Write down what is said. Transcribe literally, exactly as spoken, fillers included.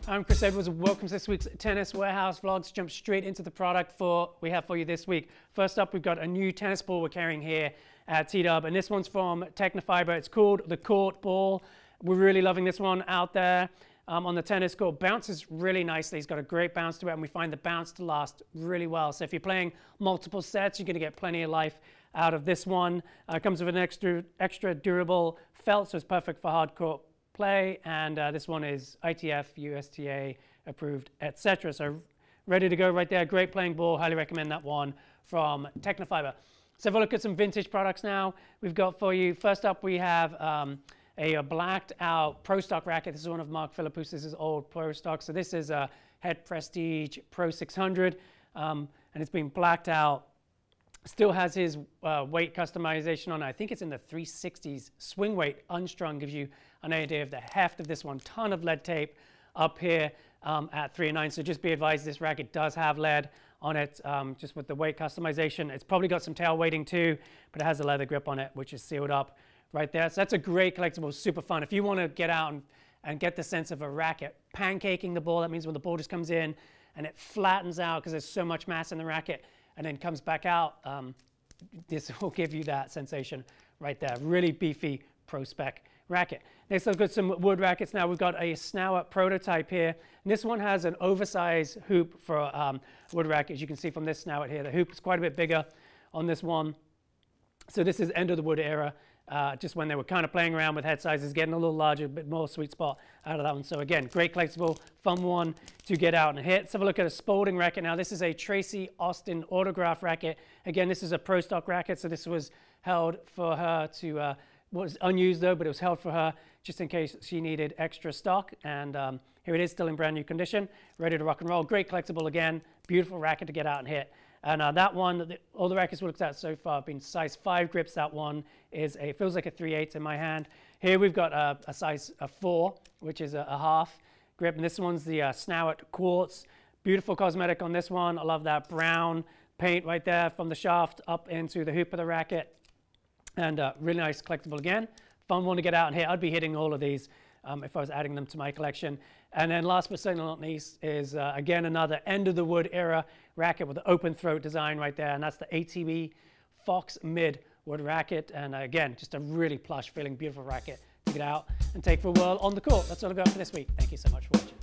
I'm Chris Edwards and welcome to this week's Tennis Warehouse vlogs. Jump straight into the product for we have for you this week. First up, we've got a new tennis ball we're carrying here at T-Dub, and this one's from Tecnifibre. It's called the Court Ball. We're really loving this one out there um, on the tennis court. Bounces really nicely. It's got a great bounce to it, and we find the bounce to last really well. So if you're playing multiple sets, you're going to get plenty of life out of this one. Uh, it comes with an extra, extra durable felt, so it's perfect for hard court play, and uh, this one is I T F, U S T A approved, et cetera. So ready to go right there. Great playing ball. Highly recommend that one from Tecnifibre. So have a look at some vintage products now we've got for you. First up, we have um, a, a blacked out Pro Stock racket. This is one of Mark Philippoussis' old Pro Stock. So this is a Head Prestige Pro six hundred, um, and it's been blacked out. Still has his uh, weight customization on it. I think it's in the three sixties. Swing weight unstrung gives you an idea of the heft of this one. Ton of lead tape up here um, at three and nine. So just be advised, this racket does have lead on it, um, just with the weight customization. It's probably got some tail weighting too, but it has a leather grip on it, which is sealed up right there. So that's a great collectible, super fun. If you want to get out and, and get the sense of a racket pancaking the ball, that means when the ball just comes in and it flattens out because there's so much mass in the racket, and then comes back out, um, this will give you that sensation right there. Really beefy Pro Spec racket. Next, look at some wood rackets. Now we've got a Snauer prototype here. And this one has an oversized hoop for um, wood racket. As you can see from this Snauer here, the hoop is quite a bit bigger on this one. So this is end of the wood era, uh, just when they were kind of playing around with head sizes, getting a little larger, a bit more sweet spot out of that one. So again, great collectible, fun one to get out and hit. Let's have a look at a Spalding racket. Now this is a Tracy Austin autograph racket. Again, this is a Pro Stock racket, so this was held for her to, uh, was unused though, but it was held for her just in case she needed extra stock. And um, here it is, still in brand new condition, ready to rock and roll. Great collectible again, beautiful racket to get out and hit. And uh, that one, the, all the rackets we looked at so far have been size five grips. That one is a, feels like a three eighths in my hand. Here we've got a, a size a four, which is a, a half grip. And this one's the uh, Snauer Quartz. Beautiful cosmetic on this one. I love that brown paint right there from the shaft up into the hoop of the racket. And uh, really nice collectible again. Fun one to get out and hit. I'd be hitting all of these um, if I was adding them to my collection. And then last but certainly not least is, uh, again, another end of the wood era racket with the open throat design right there. And that's the A T B Fox Mid wood racket. And uh, again, just a really plush feeling, beautiful racket to get out and take for a whirl on the court. That's all I've got for this week. Thank you so much for watching.